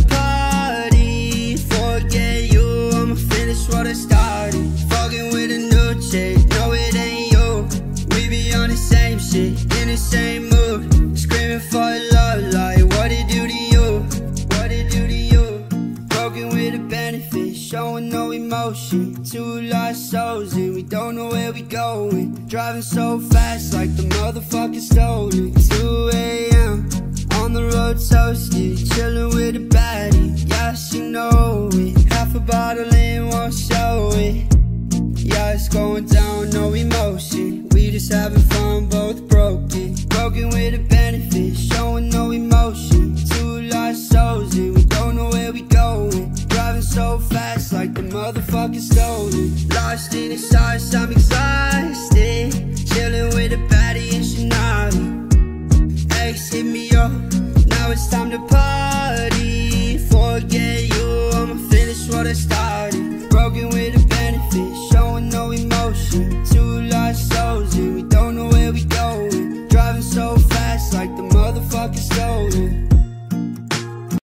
party. Forget you, I'ma finish what I started. Fucking with a new chick, no it ain't you. We be on the same shit, in the same mood. Screaming for love like what it do to you, what it do to you. Broken with a benefit, showing no emotion. Two lost souls and we don't know where we going. Driving so fast like the motherfucker stolen. 2 AM, on the road toasted, chilling with a